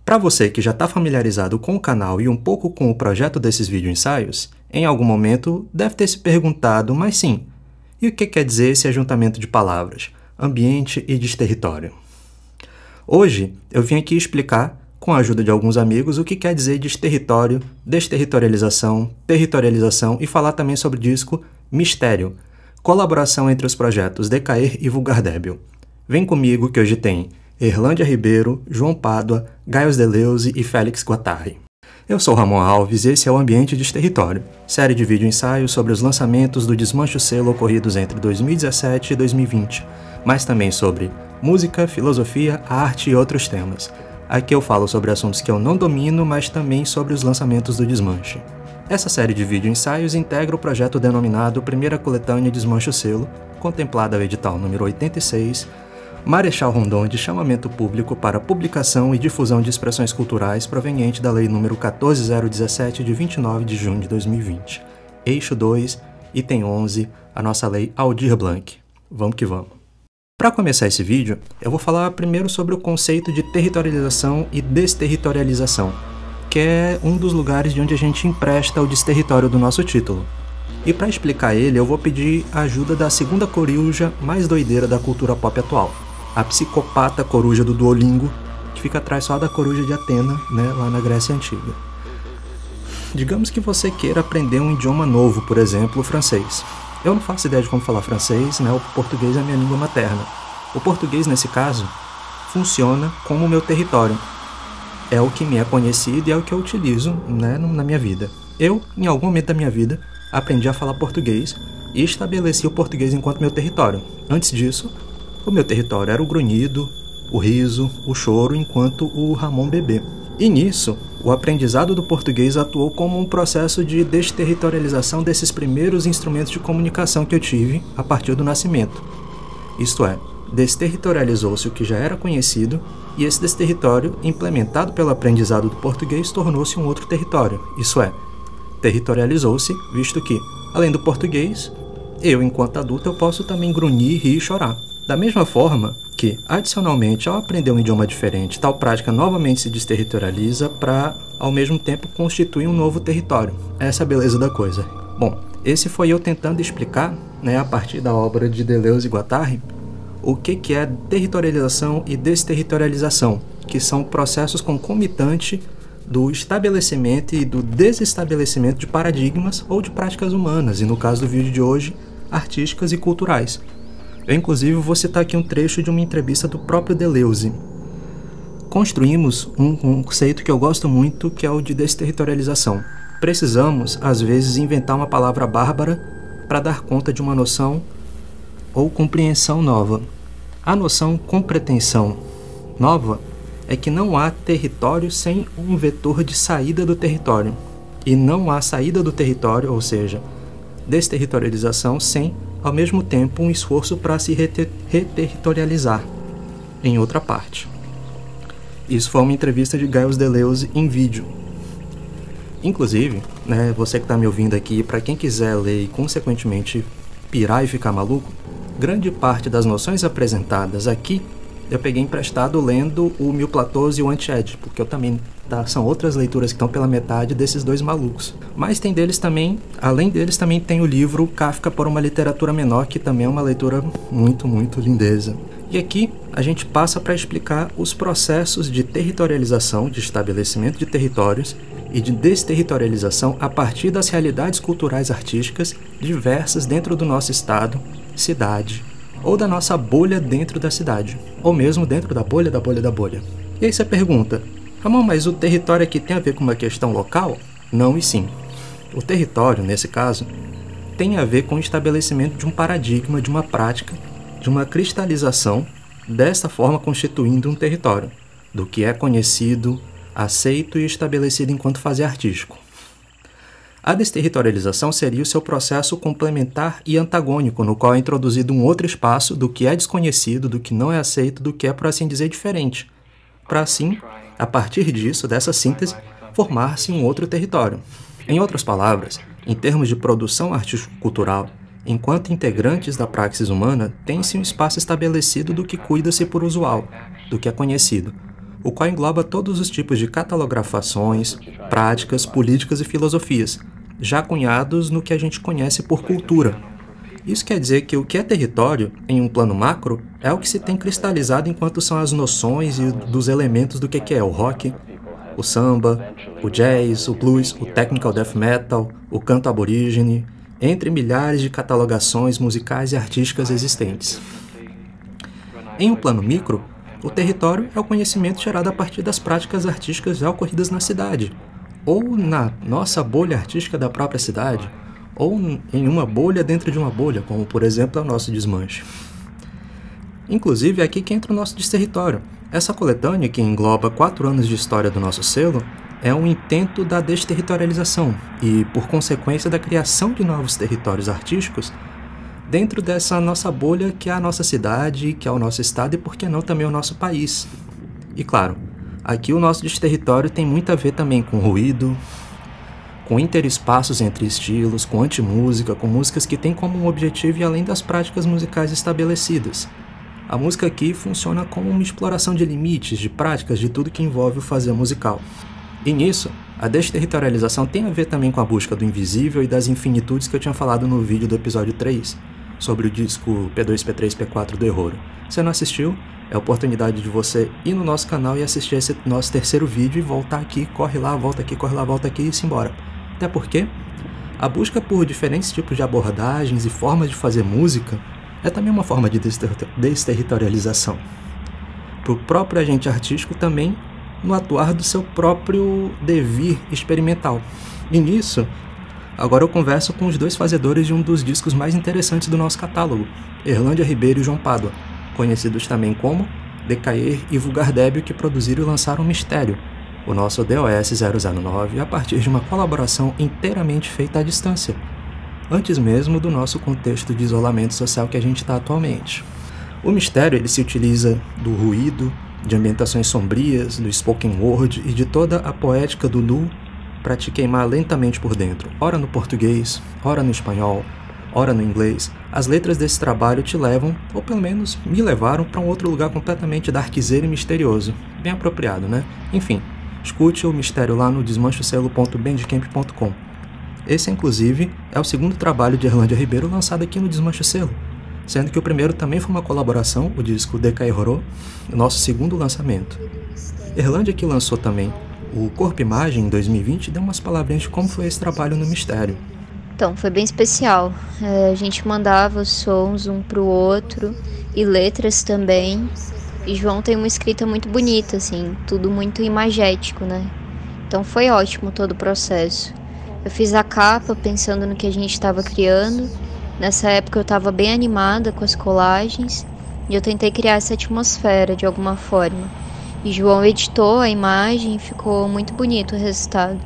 Para você que já está familiarizado com o canal e um pouco com o projeto desses vídeo-ensaios, em algum momento deve ter se perguntado, mas sim, e o que quer dizer esse ajuntamento de palavras, ambiente e desterritório? Hoje eu vim aqui explicar, com a ajuda de alguns amigos, o que quer dizer desterritório, desterritorialização, territorialização e falar também sobre o disco Mistério, colaboração entre os projetos Decaer e Vulgar Débil. Vem comigo que hoje tem Erlândia Ribeiro, João Pádua, Gaius Deleuze e Félix Guattari. Eu sou Ramon Alves e esse é o Ambiente Desterritório, série de vídeo-ensaios sobre os lançamentos do Desmanche o Selo ocorridos entre 2017 e 2020, mas também sobre música, filosofia, arte e outros temas. Aqui eu falo sobre assuntos que eu não domino, mas também sobre os lançamentos do Desmanche. Essa série de vídeo-ensaios integra o projeto denominado Primeira Coletânea Desmanche o Selo, contemplada ao edital número 86, Marechal Rondon de chamamento público para publicação e difusão de expressões culturais proveniente da Lei nº 14017 de 29 de junho de 2020. Eixo 2, item 11, a nossa Lei Aldir Blanc. Vamos que vamos. Para começar esse vídeo, eu vou falar primeiro sobre o conceito de territorialização e desterritorialização, que é um dos lugares de onde a gente empresta o desterritório do nosso título. E para explicar ele, eu vou pedir a ajuda da segunda coruja mais doideira da cultura pop atual, a psicopata coruja do Duolingo, que fica atrás só da coruja de Atena, né, lá na Grécia Antiga. Digamos que você queira aprender um idioma novo, por exemplo, o francês. Eu não faço ideia de como falar francês, né, o português é a minha língua materna. O português, nesse caso, funciona como o meu território. É o que me é conhecido e é o que eu utilizo, né, na minha vida. Eu, em algum momento da minha vida, aprendi a falar português e estabeleci o português enquanto meu território. Antes disso, o meu território era o grunhido, o riso, o choro, enquanto o Ramon bebê. E nisso, o aprendizado do português atuou como um processo de desterritorialização desses primeiros instrumentos de comunicação que eu tive a partir do nascimento. Isto é, desterritorializou-se o que já era conhecido e esse desterritório, implementado pelo aprendizado do português, tornou-se um outro território. Isso é, territorializou-se, visto que, além do português, eu, enquanto adulto, eu posso também grunhir, rir e chorar. Da mesma forma que, adicionalmente, ao aprender um idioma diferente, tal prática novamente se desterritorializa para, ao mesmo tempo, constituir um novo território. Essa é a beleza da coisa. Bom, esse foi eu tentando explicar, né, a partir da obra de Deleuze e Guattari, o que é territorialização e desterritorialização, que são processos concomitantes do estabelecimento e do desestabelecimento de paradigmas ou de práticas humanas, e no caso do vídeo de hoje, artísticas e culturais. Eu, inclusive, vou citar aqui um trecho de uma entrevista do próprio Deleuze. Construímos um conceito que eu gosto muito, que é o de desterritorialização. Precisamos, às vezes, inventar uma palavra bárbara para dar conta de uma noção ou compreensão nova. A noção com pretensão nova é que não há território sem um vetor de saída do território. E não há saída do território, ou seja, desterritorialização, sem, ao mesmo tempo, um esforço para se reterritorializar em outra parte. Isso foi uma entrevista de Gaius Deleuze em vídeo. Inclusive, né, você que está me ouvindo aqui, para quem quiser ler e, consequentemente, pirar e ficar maluco, grande parte das noções apresentadas aqui eu peguei emprestado lendo o Mil Platôs e o Anti-Ed, porque eu também, são outras leituras que estão pela metade desses dois malucos. Mas tem deles também, além deles também tem o livro Kafka por uma Literatura Menor, que também é uma leitura muito, muito lindeza. E aqui a gente passa para explicar os processos de territorialização, de estabelecimento de territórios e de desterritorialização a partir das realidades culturais artísticas diversas dentro do nosso estado, cidade, ou da nossa bolha dentro da cidade, ou mesmo dentro da bolha da bolha da bolha. E aí você pergunta, Ramon, mas o território aqui tem a ver com uma questão local? Não e sim. O território, nesse caso, tem a ver com o estabelecimento de um paradigma, de uma prática, de uma cristalização, desta forma constituindo um território, do que é conhecido, aceito e estabelecido enquanto fazer artístico. A desterritorialização seria o seu processo complementar e antagônico, no qual é introduzido um outro espaço do que é desconhecido, do que não é aceito, do que é, por assim dizer, diferente, para assim, a partir disso, dessa síntese, formar-se um outro território. Em outras palavras, em termos de produção artístico-cultural, enquanto integrantes da praxis humana, tem-se um espaço estabelecido do que cuida-se por usual, do que é conhecido, o qual engloba todos os tipos de catalografações, práticas, políticas e filosofias, já cunhados no que a gente conhece por cultura. Isso quer dizer que o que é território, em um plano macro, é o que se tem cristalizado enquanto são as noções e dos elementos do que é o rock, o samba, o jazz, o blues, o technical death metal, o canto aborígene, entre milhares de catalogações musicais e artísticas existentes. Em um plano micro, o território é o conhecimento gerado a partir das práticas artísticas já ocorridas na cidade, ou na nossa bolha artística da própria cidade, ou em uma bolha dentro de uma bolha, como por exemplo é o nosso desmanche. Inclusive é aqui que entra o nosso desterritório. Essa coletânea, que engloba 4 anos de história do nosso selo, é um intento da desterritorialização e, por consequência, da criação de novos territórios artísticos dentro dessa nossa bolha que é a nossa cidade, que é o nosso estado e, por que não, também o nosso país. E claro, aqui o nosso desterritório tem muito a ver também com ruído, com interespaços entre estilos, com antimúsica, com músicas que têm como um objetivo ir além das práticas musicais estabelecidas. A música aqui funciona como uma exploração de limites, de práticas, de tudo que envolve o fazer musical. E nisso, a desterritorialização tem a ver também com a busca do invisível e das infinitudes que eu tinha falado no vídeo do episódio 3, sobre o disco P2, P3, P4 do Erroro. Se não assistiu, é a oportunidade de você ir no nosso canal e assistir esse nosso terceiro vídeo e voltar aqui, corre lá, volta aqui, corre lá, volta aqui e se embora. Até porque a busca por diferentes tipos de abordagens e formas de fazer música é também uma forma de desterritorialização. Para o próprio agente artístico também, no atuar do seu próprio devir experimental. E nisso, agora eu converso com os 2 fazedores de um dos discos mais interessantes do nosso catálogo, Erlândia Ribeiro e João Pádua, conhecidos também como Decair e Vulgar Débil, que produziram e lançaram Mistério, o nosso DOS 009, a partir de uma colaboração inteiramente feita à distância, antes mesmo do nosso contexto de isolamento social que a gente está atualmente. O Mistério ele se utiliza do ruído, de ambientações sombrias, do spoken word e de toda a poética do nu para te queimar lentamente por dentro, ora no português, ora no espanhol, ora no inglês. As letras desse trabalho te levam, ou pelo menos me levaram, para um outro lugar completamente darkzeiro e misterioso. Bem apropriado, né? Enfim, escute o Mistério lá no desmanchocelo.bandcamp.com. Esse, inclusive, é o segundo trabalho de Erlândia Ribeiro lançado aqui no Desmanche o Selo, sendo que o primeiro também foi uma colaboração, o disco Decair Horror, nosso segundo lançamento. Erlândia, que lançou também o Corpo Imagem em 2020, deu umas palavrinhas de como foi esse trabalho no Mistério. Então, foi bem especial. A gente mandava os sons um pro outro e letras também. E João tem uma escrita muito bonita, assim, tudo muito imagético, né? Então foi ótimo todo o processo. Eu fiz a capa pensando no que a gente estava criando. Nessa época eu estava bem animada com as colagens e eu tentei criar essa atmosfera de alguma forma. E João editou a imagem e ficou muito bonito o resultado.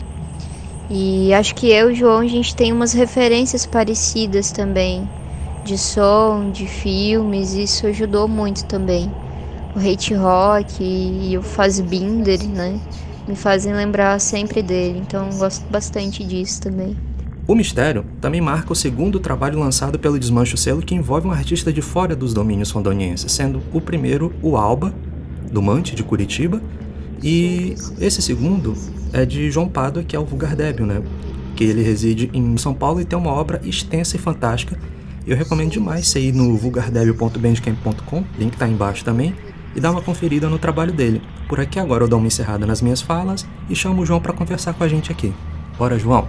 E acho que eu e o João, a gente tem umas referências parecidas também, de som, de filmes, e isso ajudou muito também. O Hate Rock e o Fassbinder, né, me fazem lembrar sempre dele, então gosto bastante disso também. O Mistério também marca o segundo trabalho lançado pelo Desmanche o Selo que envolve um artista de fora dos domínios rondonienses, sendo o primeiro o Alba, do Mante, de Curitiba, e esse segundo é de João Pádua, que é o Vulgar Débil, né? Que ele reside em São Paulo e tem uma obra extensa e fantástica. Eu recomendo demais você ir no vulgardebil.bandcamp.com, link tá aí embaixo também, e dar uma conferida no trabalho dele. Por aqui agora eu dou uma encerrada nas minhas falas e chamo o João para conversar com a gente aqui. Bora, João!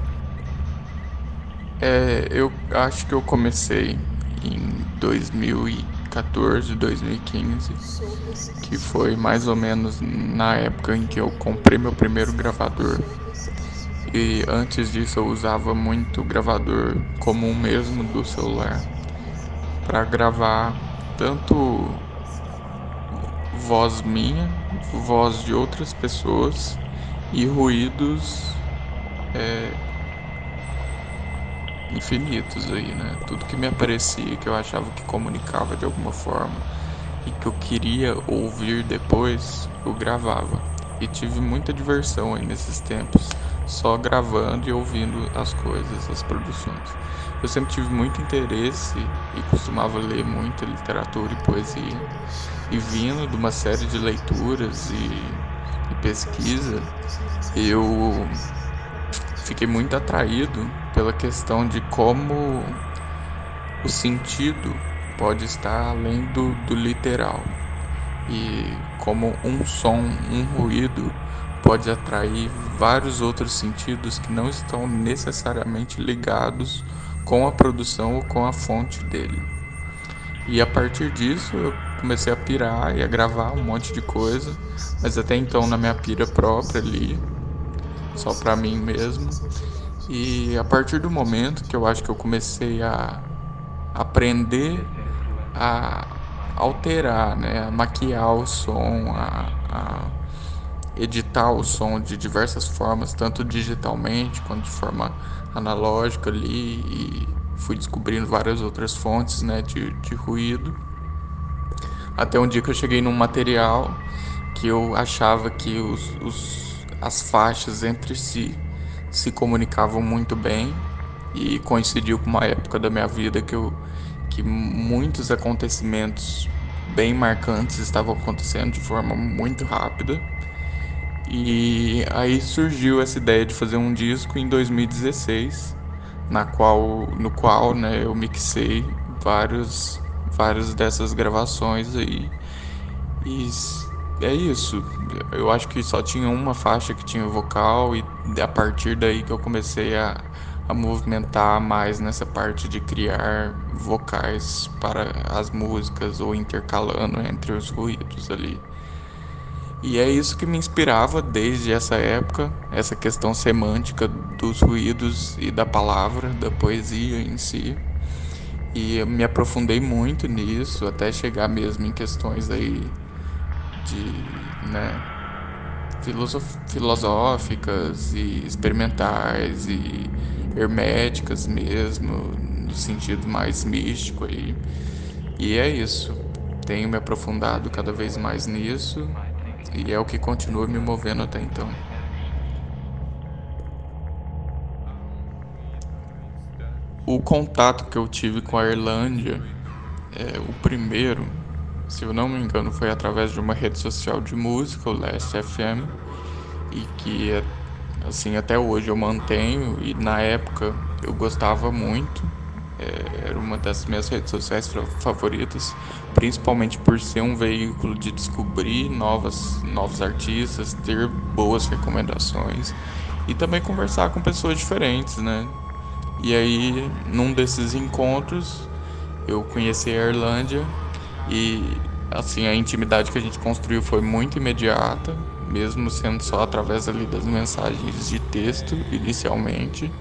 Eu acho que eu comecei em 2014, 2015, que foi mais ou menos na época em que eu comprei meu primeiro gravador. E antes disso eu usava muito gravador comum mesmo do celular para gravar tanto voz minha, voz de outras pessoas e ruídos infinitos aí, né? Tudo que me aparecia, que eu achava que comunicava de alguma forma e que eu queria ouvir depois, eu gravava. E tive muita diversão aí nesses tempos, só gravando e ouvindo as coisas, as produções. Eu sempre tive muito interesse e costumava ler muita literatura e poesia. E vindo de uma série de leituras e pesquisa, eu fiquei muito atraído pela questão de como o sentido pode estar além do literal, e como um som, um ruído pode atrair vários outros sentidos que não estão necessariamente ligados com a produção ou com a fonte dele. E a partir disso eu comecei a pirar e a gravar um monte de coisa, mas até então na minha pira própria ali, só pra mim mesmo. E a partir do momento que eu acho que eu comecei a aprender a alterar, né, a maquiar o som, a editar o som de diversas formas, tanto digitalmente quanto de forma analógica ali, e fui descobrindo várias outras fontes, né, de ruído, até um dia que eu cheguei num material que eu achava que as faixas entre si se comunicavam muito bem, e coincidiu com uma época da minha vida que muitos acontecimentos bem marcantes estavam acontecendo de forma muito rápida. E aí surgiu essa ideia de fazer um disco em 2016, no qual, né, eu mixei várias dessas gravações aí. E é isso. Eu acho que só tinha uma faixa que tinha vocal, e a partir daí que eu comecei a movimentar mais nessa parte de criar vocais para as músicas ou intercalando entre os ruídos ali. E é isso que me inspirava desde essa época, essa questão semântica dos ruídos e da palavra, da poesia em si. E eu me aprofundei muito nisso, até chegar mesmo em questões aí de, né, filosóficas e experimentais e herméticas mesmo, no sentido mais místico aí. E é isso. Tenho me aprofundado cada vez mais nisso, e é o que continua me movendo até então. O contato que eu tive com a Irlândia, o primeiro, se eu não me engano, foi através de uma rede social de música, o Last FM, e que assim até hoje eu mantenho, e na época eu gostava muito. Era uma das minhas redes sociais favoritas, principalmente por ser um veículo de descobrir novos artistas, ter boas recomendações e também conversar com pessoas diferentes, né? E aí, num desses encontros, eu conheci a Irlândia, e assim a intimidade que a gente construiu foi muito imediata, mesmo sendo só através ali das mensagens de texto inicialmente.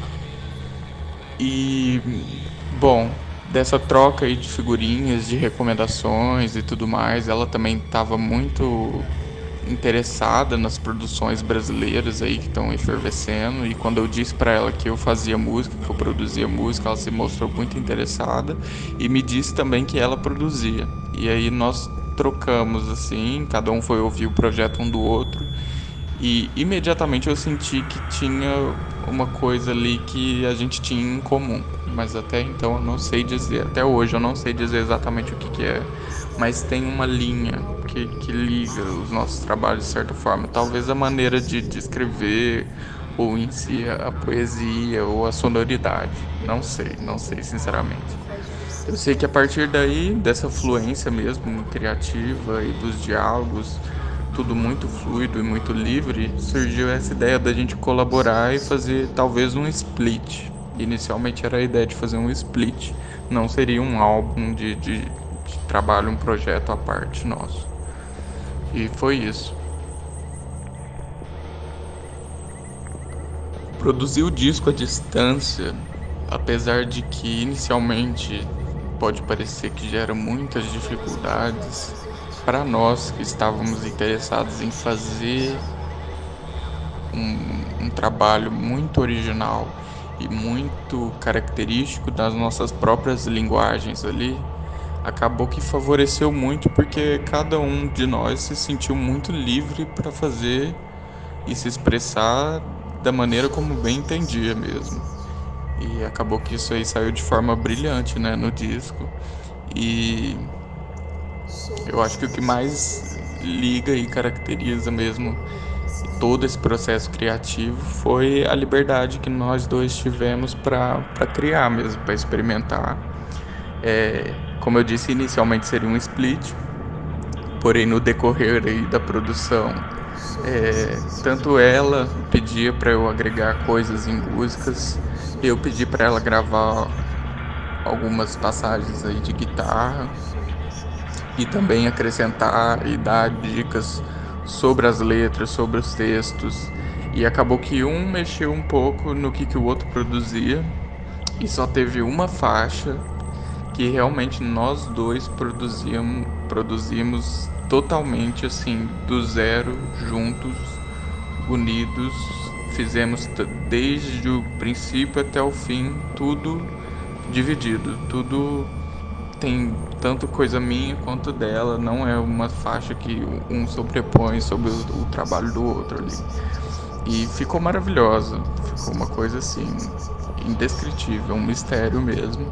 E, bom, dessa troca aí de figurinhas, de recomendações e tudo mais, ela também estava muito interessada nas produções brasileiras aí que estão efervescendo. E quando eu disse para ela que eu fazia música, que eu produzia música, ela se mostrou muito interessada e me disse também que ela produzia. E aí nós trocamos assim, cada um foi ouvir o projeto um do outro. E imediatamente eu senti que tinha uma coisa ali que a gente tinha em comum. Mas até então eu não sei dizer, até hoje eu não sei dizer exatamente o que é. Mas tem uma linha que liga os nossos trabalhos de certa forma. Talvez a maneira de escrever, ou em si a poesia, ou a sonoridade. Não sei sinceramente. Eu sei que a partir daí, dessa fluência mesmo criativa e dos diálogos, tudo muito fluido e muito livre, surgiu essa ideia da gente colaborar e fazer talvez um split. Inicialmente era a ideia de fazer um split, não seria um álbum de trabalho, um projeto à parte nosso. E foi isso. Produzir o disco à distância, apesar de que inicialmente pode parecer que gera muitas dificuldades, para nós que estávamos interessados em fazer um trabalho muito original e muito característico das nossas próprias linguagens ali, acabou que favoreceu muito, porque cada um de nós se sentiu muito livre para fazer e se expressar da maneira como bem entendia mesmo. E acabou que isso aí saiu de forma brilhante, né, no disco. E eu acho que o que mais liga e caracteriza mesmo todo esse processo criativo foi a liberdade que nós dois tivemos para criar mesmo, para experimentar. Como eu disse, inicialmente seria um split, porém no decorrer aí da produção, tanto ela pedia para eu agregar coisas em músicas, eu pedi para ela gravar algumas passagens aí de guitarra e também acrescentar e dar dicas sobre as letras, sobre os textos. E acabou que um mexeu um pouco no que o outro produzia e só teve uma faixa que realmente nós dois produzimos totalmente assim, do zero, juntos, unidos. Fizemos desde o princípio até o fim, tudo dividido, tudo tem tanto coisa minha quanto dela, não é uma faixa que um sobrepõe sobre o trabalho do outro ali. E ficou maravilhosa, ficou uma coisa assim, indescritível, um mistério mesmo,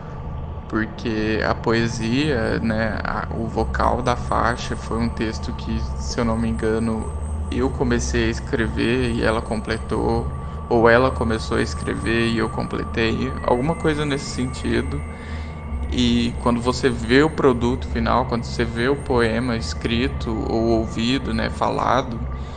porque a poesia, né, o vocal da faixa foi um texto que, se eu não me engano, eu comecei a escrever e ela completou, ou ela começou a escrever e eu completei, alguma coisa nesse sentido. E quando você vê o produto final, quando você vê o poema escrito ou ouvido, né, falado,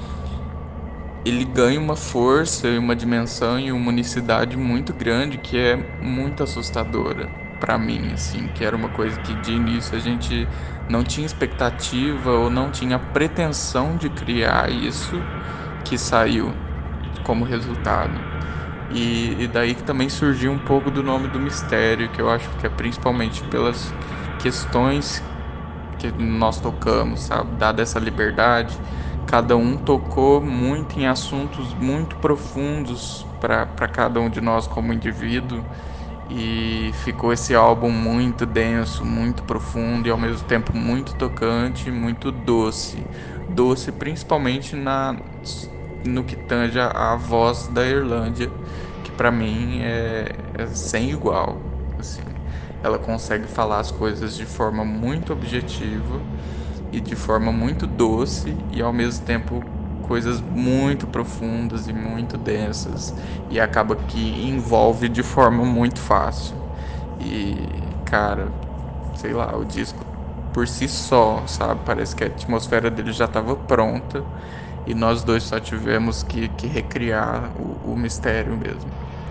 ele ganha uma força e uma dimensão e uma unicidade muito grande que é muito assustadora para mim, assim, que era uma coisa que de início a gente não tinha expectativa ou não tinha pretensão de criar isso que saiu como resultado. E daí que também surgiu um pouco do nome do mistério, que eu acho que é principalmente pelas questões que nós tocamos, sabe? Dada essa liberdade, cada um tocou muito em assuntos muito profundos para cada um de nós como indivíduo, e ficou esse álbum muito denso, muito profundo e ao mesmo tempo muito tocante, muito doce. Doce principalmente no que tange a voz da Irlândia, que para mim é sem igual, assim. Ela consegue falar as coisas de forma muito objetiva e de forma muito doce e ao mesmo tempo coisas muito profundas e muito densas, e acaba que envolve de forma muito fácil. E cara, sei lá, o disco por si só, sabe, parece que a atmosfera dele já estava pronta e nós dois só tivemos que recriar o mistério mesmo.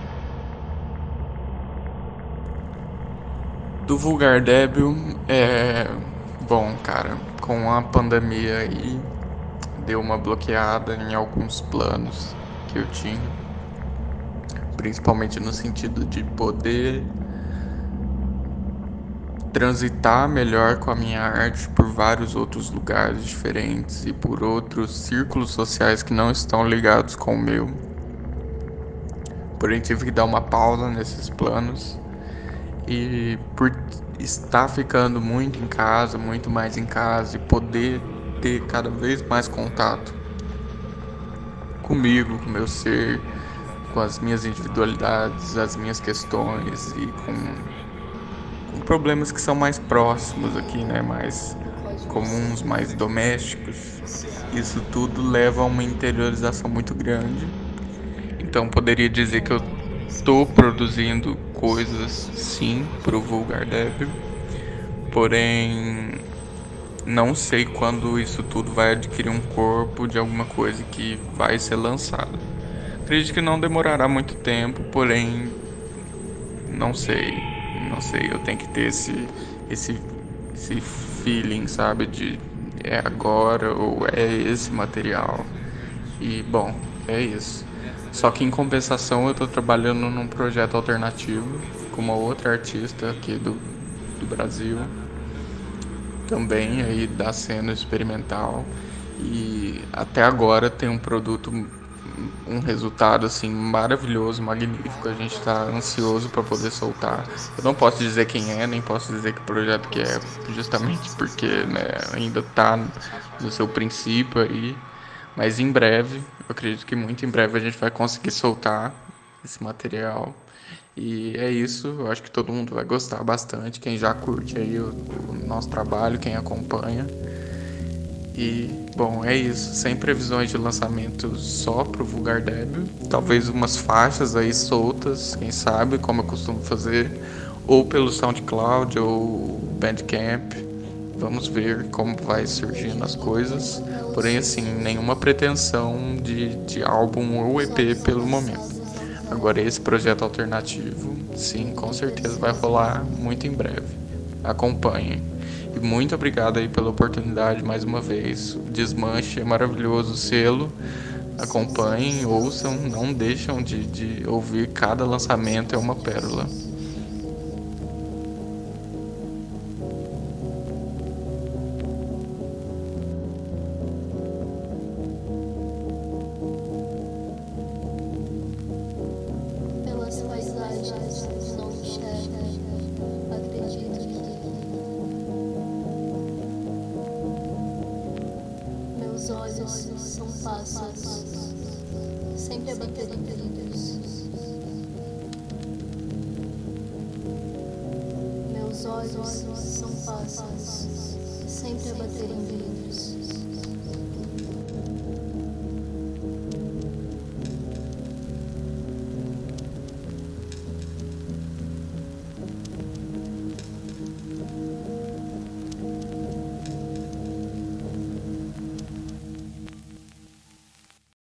Do Vulgar Débil, bom, cara, com a pandemia aí deu uma bloqueada em alguns planos que eu tinha, principalmente no sentido de poder transitar melhor com a minha arte por vários outros lugares diferentes e por outros círculos sociais que não estão ligados com o meu. Porém, tive que dar uma pausa nesses planos, e por estar ficando muito em casa, muito mais em casa, e poder ter cada vez mais contato comigo, com o meu ser, com as minhas individualidades, as minhas questões e com problemas que são mais próximos aqui, né, mais comuns, mais domésticos. Isso tudo leva a uma interiorização muito grande. Então poderia dizer que eu estou produzindo coisas sim pro Vulgar Débil, porém não sei quando isso tudo vai adquirir um corpo de alguma coisa que vai ser lançada. Acredito que não demorará muito tempo, porém não sei, eu tenho que ter esse feeling, sabe, de é agora ou é esse material. E bom, é isso. Só que em compensação eu tô trabalhando num projeto alternativo com uma outra artista aqui do Brasil, também aí da cena experimental, e até agora tem um produto, um resultado assim maravilhoso, magnífico. A gente tá ansioso para poder soltar. Eu não posso dizer quem é, nem posso dizer que projeto que é, justamente porque, né, ainda tá no seu princípio aí, mas em breve, eu acredito que muito em breve a gente vai conseguir soltar esse material. E é isso, eu acho que todo mundo vai gostar bastante, quem já curte aí o nosso trabalho, quem acompanha. E, bom, é isso. Sem previsões de lançamento só pro Vulgar Débil. Talvez umas faixas aí soltas, quem sabe, como eu costumo fazer. Ou pelo SoundCloud ou Bandcamp. Vamos ver como vai surgindo as coisas. Porém, assim, nenhuma pretensão de álbum ou EP pelo momento. Agora, esse projeto alternativo, sim, com certeza vai rolar muito em breve. Acompanhem. E muito obrigado aí pela oportunidade mais uma vez. O Desmanche é maravilhoso, o selo. Acompanhem, ouçam, não deixam de ouvir. Cada lançamento é uma pérola. Pelas paisagens não enxergo, acredito que meus olhos são pássaros, sempre a bater em vidros. Meus olhos são pássaros, sempre a bater em vidros.